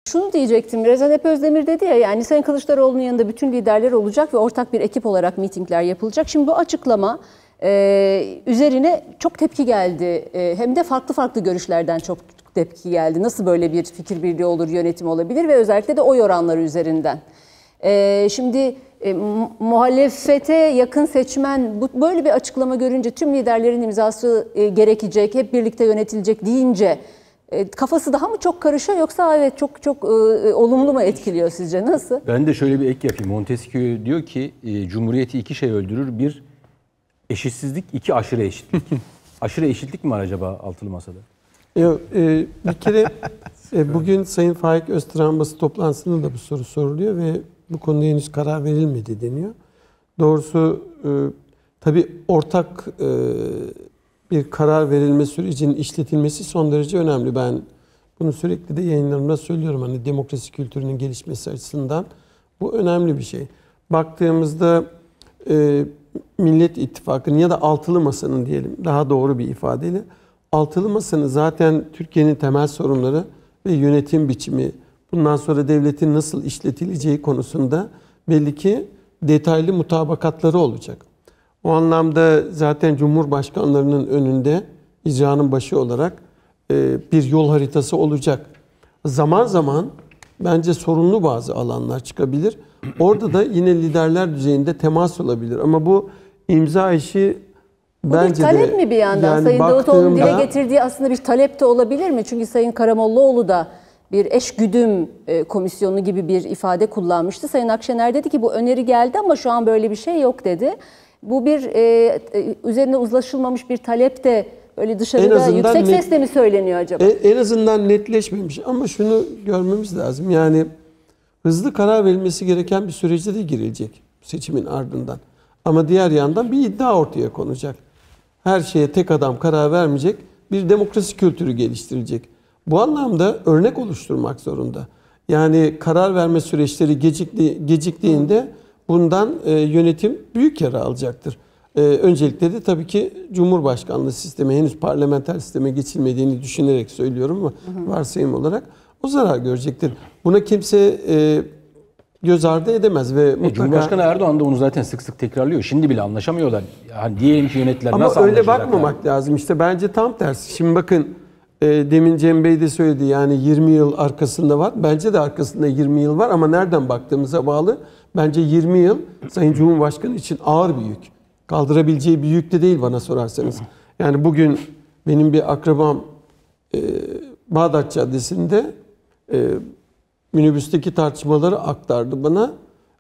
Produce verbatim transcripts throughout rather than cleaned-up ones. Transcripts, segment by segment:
Şunu diyecektim, Recep Özdemir dedi ya, yani Sayın Kılıçdaroğlu'nun yanında bütün liderler olacak ve ortak bir ekip olarak mitingler yapılacak. Şimdi bu açıklama e, üzerine çok tepki geldi. E, hem de farklı farklı görüşlerden çok tepki geldi. Nasıl böyle bir fikir birliği olur, yönetim olabilir ve özellikle de oy oranları üzerinden. E, şimdi e, muhalefete yakın seçmen bu, böyle bir açıklama görünce tüm liderlerin imzası e, gerekecek, hep birlikte yönetilecek deyince e, kafası daha mı çok karışıyor yoksa evet çok çok e, olumlu mu etkiliyor sizce? Nasıl? Ben de şöyle bir ek yapayım. Montesquieu diyor ki e, Cumhuriyeti iki şey öldürür. Bir, eşitsizlik, iki aşırı eşitlik. Aşırı eşitlik mi var acaba altılı masada? Yok, e, bir kere e, bugün Sayın Faik Öztürk'ün basın toplantısında da bu soru soruluyor ve bu konuda henüz karar verilmedi deniyor. Doğrusu e, tabii ortak e, bir karar verilme sürecinin işletilmesi son derece önemli. Ben bunu sürekli de yayınlarımda söylüyorum. Hani demokrasi kültürünün gelişmesi açısından bu önemli bir şey. Baktığımızda e, Millet İttifakı'nın ya da Altılı Masa'nın diyelim daha doğru bir ifadeyle Altılı Masa'nın zaten Türkiye'nin temel sorunları ve yönetim biçimi, bundan sonra devletin nasıl işletileceği konusunda belli ki detaylı mutabakatları olacak. O anlamda zaten Cumhurbaşkanlarının önünde icranın başı olarak bir yol haritası olacak. Zaman zaman bence sorunlu bazı alanlar çıkabilir. Orada da yine liderler düzeyinde temas olabilir. Ama bu imza işi bu bence bir talep de, mi bir yandan? yani Sayın Davutoğlu'nun dile baktığımda, getirdiği aslında bir talep de olabilir mi? Çünkü Sayın Karamollaoğlu da bir eşgüdüm komisyonu gibi bir ifade kullanmıştı. Sayın Akşener dedi ki bu öneri geldi ama şu an böyle bir şey yok dedi. Bu bir e, üzerine uzlaşılmamış bir talep de öyle dışarıda yüksek net, sesle mi söyleniyor acaba? En azından netleşmemiş ama şunu görmemiz lazım. Yani hızlı karar verilmesi gereken bir sürece de girilecek seçimin ardından. Ama diğer yandan bir iddia ortaya konacak. Her şeye tek adam karar vermeyecek, bir demokrasi kültürü geliştirilecek. Bu anlamda örnek oluşturmak zorunda. Yani karar verme süreçleri gecikti, geciktiğinde bundan e, yönetim büyük yara alacaktır. E, öncelikle de tabii ki Cumhurbaşkanlığı sistemi henüz parlamenter sisteme geçilmediğini düşünerek söylüyorum ama hı hı. varsayım olarak o zarar görecektir. Buna kimse e, göz ardı edemez ve mutlaka... Cumhurbaşkanı Erdoğan da onu zaten sık sık tekrarlıyor. Şimdi bile anlaşamıyorlar. Yani diyelim ki yönettiler ama nasıl öyle bakmamak lazım. İşte bence tam tersi. Şimdi bakın e, demin Cem Bey de söyledi yani yirmi yıl arkasında var. Bence de arkasında yirmi yıl var ama nereden baktığımıza bağlı. Bence yirmi yıl Sayın Cumhurbaşkanı için ağır bir yük. Kaldırabileceği bir yük de değil bana sorarsanız. Yani bugün benim bir akrabam e, Bağdat Caddesi'nde e, minibüsteki tartışmaları aktardı bana.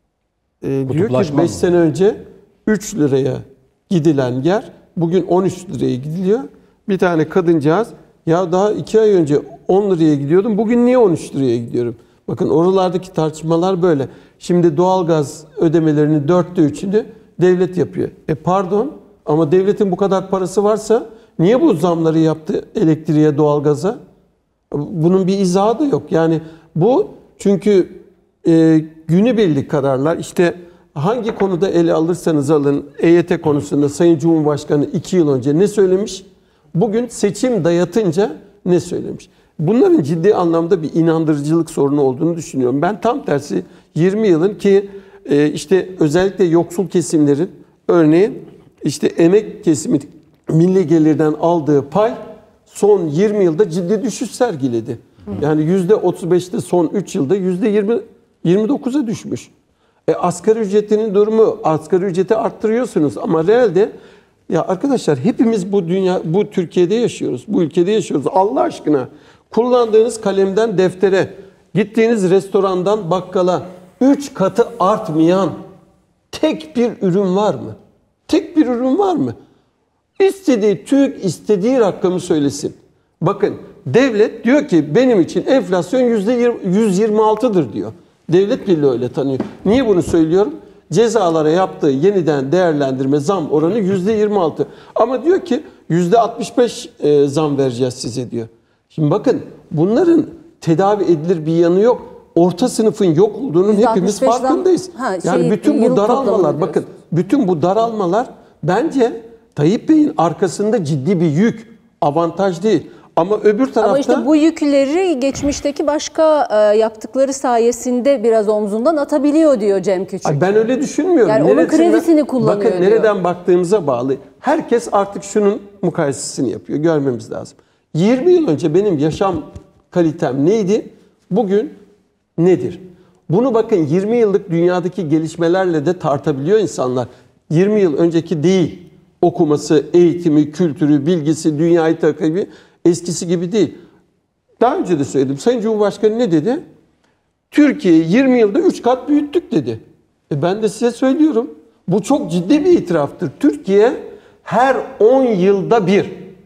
E, diyor ki beş sene önce üç liraya gidilen yer bugün on üç liraya gidiliyor. Bir tane kadıncağız ya daha iki ay önce on liraya gidiyordum bugün niye on üç liraya gidiyorum? Bakın oralardaki tartışmalar böyle. Şimdi doğalgaz ödemelerinin dörtte üçünü devlet yapıyor. E pardon ama devletin bu kadar parası varsa niye bu zamları yaptı elektriğe, doğalgaza? Bunun bir izahı da yok. Yani bu çünkü e, günübirlik kararlar. İşte hangi konuda ele alırsanız alın E Y T konusunda Sayın Cumhurbaşkanı iki yıl önce ne söylemiş? Bugün seçim dayatınca ne söylemiş? Bunların ciddi anlamda bir inandırıcılık sorunu olduğunu düşünüyorum. Ben tam tersi yirmi yılın ki e, işte özellikle yoksul kesimlerin örneğin işte emek kesimi milli gelirden aldığı pay son yirmi yılda ciddi düşüş sergiledi. Yani yüzde otuz beşte son üç yılda yüzde yirmi yirmi dokuza düşmüş. E, asgari ücretinin durumu, asgari ücreti arttırıyorsunuz ama realde ya arkadaşlar hepimiz bu dünya, bu Türkiye'de yaşıyoruz, bu ülkede yaşıyoruz. Allah aşkına kullandığınız kalemden deftere, gittiğiniz restorandan bakkala üç katı artmayan tek bir ürün var mı? Tek bir ürün var mı? İstediği TÜİK istediği rakamı söylesin. Bakın devlet diyor ki benim için enflasyon yüzde yüz yirmi altıdır diyor. Devlet bile öyle tanıyor. Niye bunu söylüyorum? Cezalara yaptığı yeniden değerlendirme zam oranı yüzde yirmi altı. Ama diyor ki yüzde altmış beş zam vereceğiz size diyor. Şimdi bakın bunların tedavi edilir bir yanı yok. Orta sınıfın yok olduğunun hepimiz farkındayız. Ha, yani şey, bütün bu daralmalar bakın bütün bu daralmalar bence Tayyip Bey'in arkasında ciddi bir yük, avantaj değil. Ama öbür tarafta... Ama işte bu yükleri geçmişteki başka e, yaptıkları sayesinde biraz omzundan atabiliyor diyor Cem Küçük. Ay ben öyle düşünmüyorum. Yani onun Neresinden- kredisini kullanıyor Bakın diyor. nereden baktığımıza bağlı. Herkes artık şunun mukayesesini yapıyor. Görmemiz lazım. yirmi yıl önce benim yaşam kalitem neydi? Bugün nedir? Bunu bakın yirmi yıllık dünyadaki gelişmelerle de tartabiliyor insanlar. yirmi yıl önceki değil. Okuması, eğitimi, kültürü, bilgisi, dünyayı takibi eskisi gibi değil. Daha önce de söyledim. Sayın Cumhurbaşkanı ne dedi? Türkiye'yi yirmi yılda üç kat büyüttük dedi. E ben de size söylüyorum. Bu çok ciddi bir itiraftır. Türkiye her on yılda bir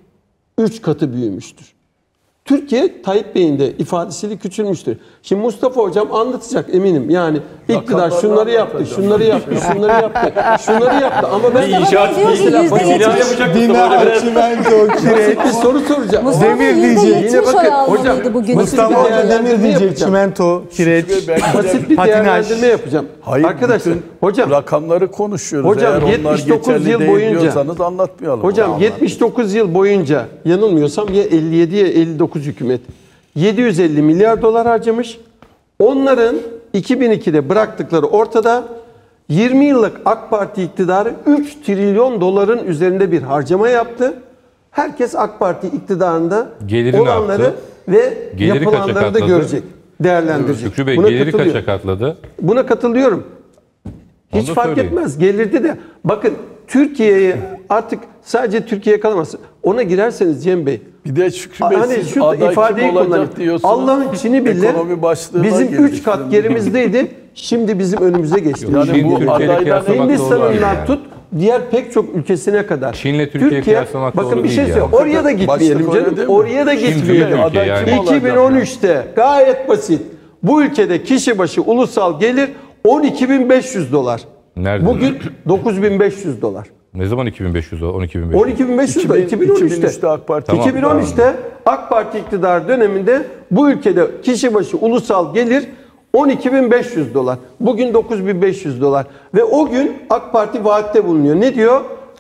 üç katı büyümüştür. Türkiye Tayyip Bey'in de ifadesiyle küçülmüştür. Şimdi Mustafa Hocam anlatacak eminim. Yani iktidar şunları yaptı, şunları yaptı, şunları yaptı, şunları yaptı. Ama ben Mustafa Bey diyor ki yüzde yetmiş Bina, çimento, kireç. bir soru soracağım. Mustafa Bey Demir yüzde diyecek. yetmiş Yine bakın, oy almalıydı hocam, bugün. Mustafa bir Hoca değerlendirme demir diyecek, yapacağım. çimento, kireç, Basit bir patinaj. değerlendirme yapacağım. Hayır, Arkadaşlar, bütün hocam rakamları konuşuyoruz. Hocam, Eğer onlar yetmiş dokuz geçerli yıl değil boyunca- diyorsanız anlatmayalım. Hocam Vallahi. yetmiş dokuz yıl boyunca yanılmıyorsam ya elli yedi ya elli dokuz hükümet yedi yüz elli milyar dolar harcamış. Onların iki bin ikide bıraktıkları ortada. yirmi yıllık AK Parti iktidarı üç trilyon doların üzerinde bir harcama yaptı. Herkes AK Parti iktidarında Geliri ne olanları yaptı? ve Geliri kaça yapılanları da katladı? görecek, değerlendirecek. Şükrü Bey Buna geliri katılıyorum. kaça katladı? Buna katılıyorum. Hiç Onu da fark söyleyin. etmez. Gelirdi de. Bakın Türkiye'yi artık sadece Türkiye kalamaz. Ona girerseniz Cem Bey. Bir de Şükrü Bey Hani siz şu aday ifadeyi kim olacak kullanayım. diyorsunuz. Allah'ın Çin'i bile Ekonomi başlığına bizim girdik üç kat şimdi. gerimizdeydi. Şimdi bizim önümüze geçti. Yani Çin, bu Türkiye'yle adaylar kıyaslamak doğru Hindistan'ından değil yani. tut diğer pek çok ülkesine kadar. Çin'le Türkiye'yi kıyaslamak bakın doğru bir şey değil söyleyeyim. yani. Oraya da gitmeyelim Başlık öyle canım. değil mi? Oraya da Çin büyük gitmeyelim. ülke Aday yani. kim olacak iki bin on üçte gayet basit. Bu ülkede kişi başı ulusal gelir on iki bin beş yüz dolar. Nerede? Bugün dokuz bin beş yüz dolar. Ne zaman iki bin beş yüz o? on iki bin beş yüz. on iki bin beş yüz dolar. iki bin on üçte. iki bin üçte AK Parti. Tamam. iki bin on üçte AK Parti iktidar döneminde bu ülkede kişi başı ulusal gelir on iki bin beş yüz dolar. Bugün dokuz bin beş yüz dolar. Ve o gün AK Parti vaatte bulunuyor. Ne diyor?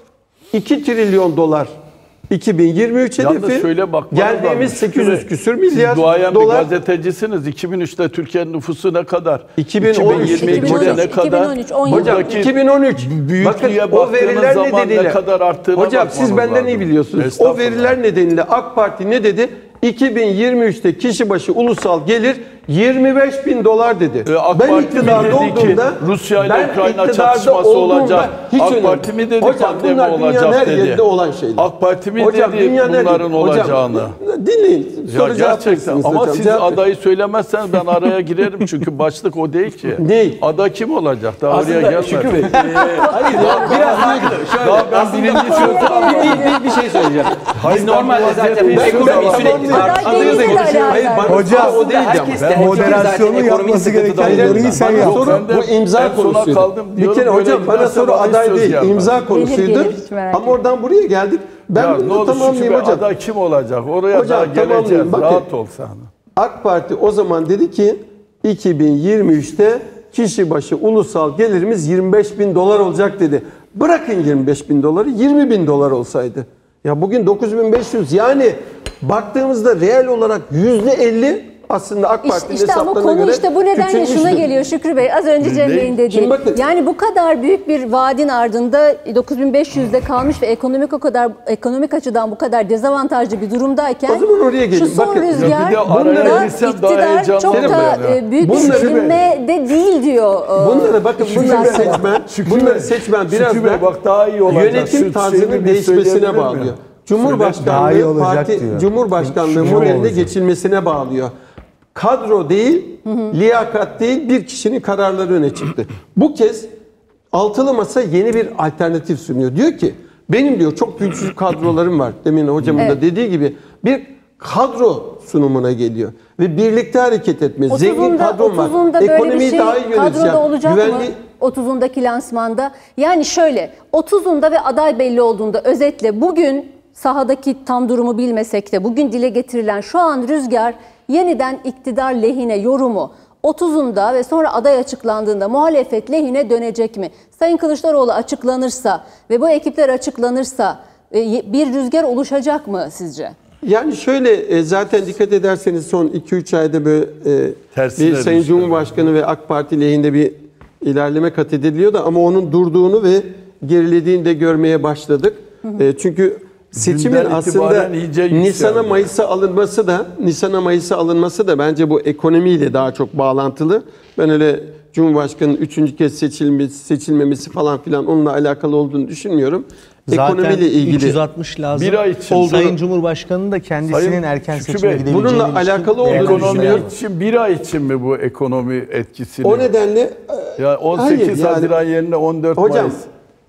iki trilyon dolar iki bin yirmi üç Yalnız hedefi. şöyle bakmanız Geldiğimiz lazım. sekiz yüz Şükrü Bey, küsür milyar siz duayen dolar. bir gazetecisiniz. iki bin üçte Türkiye'nin nüfusu ne kadar? iki bin on üç, iki bin yirmi ikide ne kadar? iki bin on üç, on yıl. Hocam Buradaki iki bin on üç. büyüklüğe Bakın o baktığınız veriler zaman nedeniyle. ne kadar arttığına Hocam siz bakmanız benden iyi lazım. biliyorsunuz. O Estağfurullah. veriler nedeniyle AK Parti ne dedi? iki bin yirmi üçte kişi başı ulusal gelir yirmi beş bin dolar dedi. E, AK ben Parti mi iktidarda dedi ki olduğumda Rusya ile ben Ukrayna iktidarda çatışması olduğumda olacak? hiç AK önemli Parti mi dedi Hocam, pandemi bunlar olacak dünyanın her dedi? yerinde olan şeyler. AK Parti mi Hocam, dedi dünyanın her bunların yerinde- olacağını? Hocam, dinleyin. Ya Soru cevap gerçekten versiniz ama hocam, siz cevap verin. adayı söylemezseniz ben araya girerim çünkü başlık o değil ki. Değil. Aday kim olacak? Daha oraya Aslında gelmedi. Şükrü Bey, hayır ya biraz haklı. Şöyle, Daha ben birinci sözü bir, bir, bir şey söyleyeceğim. Biz normalde zaten Ben- ekonomi Ben- sürekli Ben- tartışıyoruz. Ben- Ben- Hayır, bana Hocam, soru o değildi ama. herkes de- Ben moderasyonu zaten ekonominin yapması gereken sıkıntıda yoruyu olduğundan. sen Bana yap. soru Ben de bu imza en sona konusuydu. kaldım Bir diyorum, kere böyle hocam bana giderse soru bana aday söz değil, gelmez. imza konusuydu. gelir, hiç merak Ama oradan buraya geldik. Ben Ya ne bunu da olur Şükrü tamamlayayım Bey, hocam. aday kim olacak? Oraya Hocam, daha geleceğiz. tamamlayayım. Bakın. Rahat ol sen. AK Parti o zaman dedi ki iki bin yirmi üçte kişi başı ulusal gelirimiz yirmi beş bin dolar olacak dedi. Bırakın yirmi beş bin doları yirmi bin dolar olsaydı. Ya bugün dokuz bin beş yüz yani baktığımızda reel olarak yüzde elli aslında AK İşte, Parti'nin işte ama hesaplarına konu göre işte bu nedenle şuna küçülmüştür. geliyor Şükrü Bey. Az önce Cem Ne? Bey'in dediği. Şimdi bakın. Yani bu kadar büyük bir vaadin ardında dokuz bin beş yüzde kalmış ve ekonomik o kadar ekonomik açıdan bu kadar dezavantajlı bir durumdayken O zaman oraya gelin. şu son Bakın. rüzgar Ya bir de araya bunda girsem daha iktidar heyecanlı çok olurum da yani. e, büyük Bunları- bir ivme de değil diyor. e, Bunları bakın bunları bundan sonra. seçmen, Şükrü bunları Bey, seçmen biraz Şükrü Bey, da bak daha iyi olacak. yönetim Şu tarzının şeyini bir değişmesine söyleyebilir bağlıyor. miyim? Daha iyi Cumhurbaşkanlığı olacak parti diyor. Cumhurbaşkanlığı Şükrü modeline olacak. geçilmesine bağlıyor. Kadro değil, liyakat değil bir kişinin kararları öne çıktı. Bu kez altılı masa yeni bir alternatif sunuyor. Diyor ki benim diyor çok güçlü kadrolarım var. Demin hocamın da dediği gibi bir kadro sunumuna geliyor. Ve birlikte hareket etme. Zengin otuzunda, kadrom var. otuzunda böyle bir Ekonomiyi şey daha iyi yöneteceğim. kadroda olacak Güvenli... mı? otuzundaki lansmanda. Yani şöyle otuzunda ve aday belli olduğunda özetle bugün sahadaki tam durumu bilmesek de bugün dile getirilen şu an rüzgar yeniden iktidar lehine yorumu otuzunda ve sonra aday açıklandığında muhalefet lehine dönecek mi? Sayın Kılıçdaroğlu açıklanırsa ve bu ekipler açıklanırsa e, bir rüzgar oluşacak mı sizce? Yani şöyle e, zaten dikkat ederseniz son iki üç ayda böyle e, Tersine bir Sayın düştü. Cumhurbaşkanı ve AK Parti lehinde bir ilerleme kat ediliyordu ama onun durduğunu ve gerilediğini de görmeye başladık. E, çünkü seçimin Günden aslında itibaren iyice yükseldi. Nisan'a Mayıs'a alınması da Nisan'a Mayıs'a alınması da bence bu ekonomiyle daha çok bağlantılı. Ben öyle Cumhurbaşkanı'nın üçüncü kez seçilmesi, seçilmemesi falan filan onunla alakalı olduğunu düşünmüyorum. Zaten Ekonomiyle ilgili. üç yüz altmış lazım. Bir ay için. Olduğunu- Sayın Cumhurbaşkanı'nın da kendisinin Sayın erken Şükrü seçime Bey, gidebileceğini bununla ilişkin alakalı olduğunu değerlendirmeler düşünüyorum. var. Ekonomi için bir ay için mi bu ekonomi etkisini? O nedenle Ya on sekiz Hayır, yani- Haziran yerine on dört Hocam, Mayıs.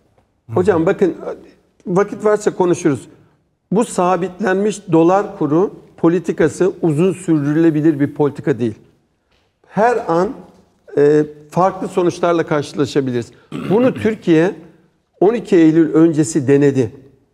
hocam bakın vakit varsa konuşuruz. Bu sabitlenmiş dolar kuru politikası uzun sürdürülebilir bir politika değil. Her an e, farklı sonuçlarla karşılaşabiliriz. Bunu Türkiye on iki Eylül öncesi denedi.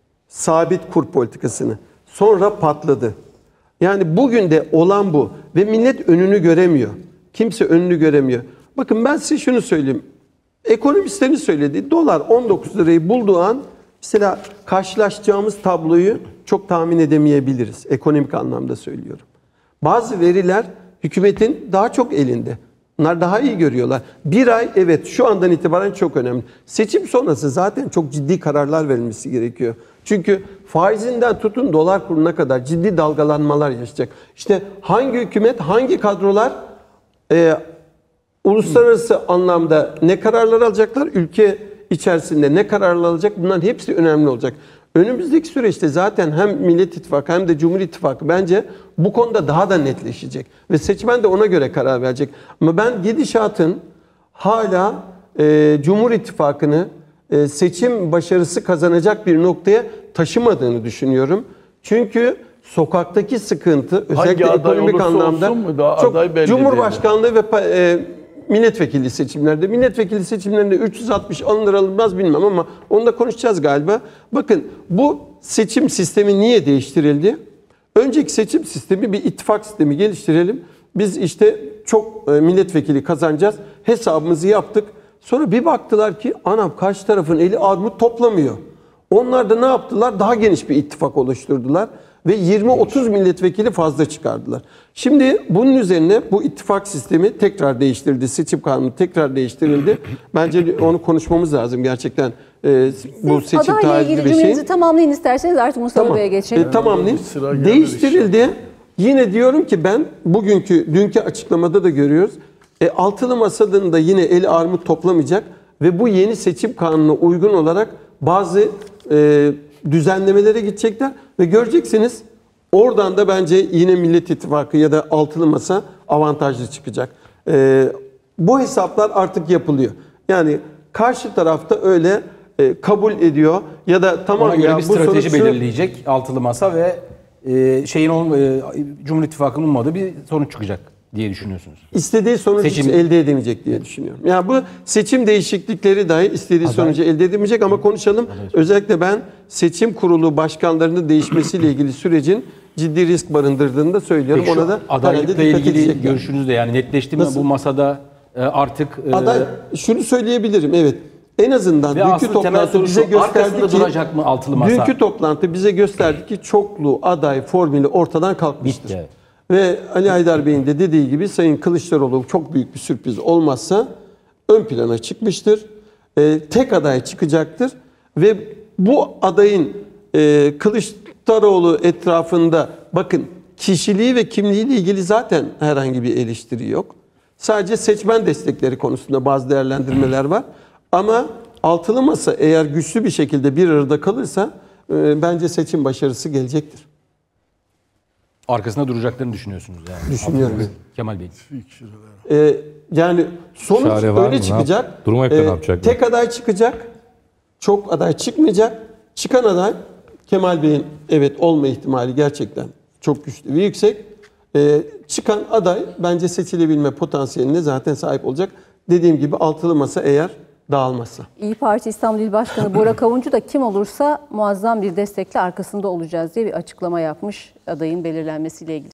Sabit kur politikasını. Sonra patladı. Yani bugün de olan bu ve millet önünü göremiyor. Kimse önünü göremiyor. Bakın ben size şunu söyleyeyim. Ekonomistlerin söylediği dolar on dokuz lirayı bulduğu an mesela karşılaşacağımız tabloyu çok tahmin edemeyebiliriz. Ekonomik anlamda söylüyorum. Bazı veriler hükümetin daha çok elinde. Bunlar daha iyi görüyorlar. Bir ay evet şu andan itibaren çok önemli. Seçim sonrası zaten çok ciddi kararlar verilmesi gerekiyor. Çünkü faizinden tutun dolar kuruna kadar ciddi dalgalanmalar yaşayacak. İşte hangi hükümet, hangi kadrolar e, uluslararası anlamda ne kararlar alacaklar, ülke içerisinde ne kararlar alacak, bunların hepsi önemli olacak. Önümüzdeki süreçte zaten hem Millet İttifakı hem de Cumhur İttifakı bence bu konuda daha da netleşecek. Ve seçmen de ona göre karar verecek. Ama ben gidişatın hala e, Cumhur İttifakı'nı e, seçim başarısı kazanacak bir noktaya taşımadığını düşünüyorum. Çünkü sokaktaki sıkıntı özellikle aday ekonomik olursa anlamda olsun mu? Daha çok aday belli Cumhurbaşkanlığı ve pa- e, milletvekili seçimlerde. Milletvekili seçimlerinde üç yüz altmış alınır alınmaz bilmem ama onu da konuşacağız galiba. Bakın bu seçim sistemi niye değiştirildi? Önceki seçim sistemi bir ittifak sistemi geliştirelim. Biz işte çok e, milletvekili kazanacağız. Hesabımızı yaptık. Sonra bir baktılar ki anam karşı tarafın eli armut toplamıyor. Onlar da ne yaptılar? Daha geniş bir ittifak oluşturdular ve yirmi otuz milletvekili fazla çıkardılar. Şimdi bunun üzerine bu ittifak sistemi tekrar değiştirildi. Seçim kanunu tekrar değiştirildi. Bence onu konuşmamız lazım gerçekten. Ee, bu seçim Adayla tarihli ilgili bir şey. cümlenizi tamamlayın isterseniz artık Mustafa Tamam. Bey'e geçelim. E, tamamlayayım. Sıra gelir Değiştirildi. Yine diyorum ki ben bugünkü dünkü açıklamada da görüyoruz. E, altılı masanın da yine eli armut toplamayacak ve bu yeni seçim kanununa uygun olarak bazı e, düzenlemelere gidecekler ve göreceksiniz oradan da bence yine Millet İttifakı ya da altılı masa avantajlı çıkacak. E, bu hesaplar artık yapılıyor. Yani karşı tarafta öyle e, kabul ediyor ya da tamam Ona göre ya bir bu strateji sonuç şu- belirleyecek altılı masa ve e, şeyin ol, e, Cumhur İttifakı'nın ummadığı bir sonuç çıkacak diye düşünüyorsunuz. İstediği sonucu Seçim- hiç elde edemeyecek diye düşünüyorum. Yani bu seçim değişiklikleri dahi istediği sonucu elde edemeyecek ama konuşalım. Özellikle ben seçim kurulu başkanlarının değişmesiyle ilgili sürecin ciddi risk barındırdığını da söylüyorum. Peki şu Ona da herhalde adaylıkla dikkat ilgili edecekler. görüşünüz de yani netleşti mi Nasıl? bu masada e, artık e, Aday şunu söyleyebilirim evet. En azından ve dünkü asıl temel toplantı soru bize şu, arkasında gösterdi ki duracak mı altılı masa? dünkü toplantı bize gösterdi ki çoklu aday formülü ortadan kalkmıştır. Bitti. Ve Ali Haydar Bey'in de dediği gibi Sayın Kılıçdaroğlu çok büyük bir sürpriz olmazsa ön plana çıkmıştır. Ee, tek aday çıkacaktır ve bu adayın e, Kılıçdaroğlu etrafında bakın kişiliği ve kimliğiyle ilgili zaten herhangi bir eleştiri yok. Sadece seçmen destekleri konusunda bazı değerlendirmeler var. Ama altılı masa eğer güçlü bir şekilde bir arada kalırsa e, bence seçim başarısı gelecektir. Arkasında duracaklarını düşünüyorsunuz yani. Düşünüyorum. Altılı- Kemal Bey. Ee, yani sonuç Çare var mı? öyle Ne çıkacak. yap- durmayıp da ne yapacaklar? Tek aday çıkacak. Çok aday çıkmayacak. Çıkan aday Kemal Bey'in evet olma ihtimali gerçekten çok güçlü ve yüksek. Ee, çıkan aday bence seçilebilme potansiyeline zaten sahip olacak. Dediğim gibi altılı masa eğer dağılmazsa. İyi Parti İstanbul İl Başkanı Bora Kavuncu da kim olursa muazzam bir destekle arkasında olacağız diye bir açıklama yapmış adayın belirlenmesiyle ilgili.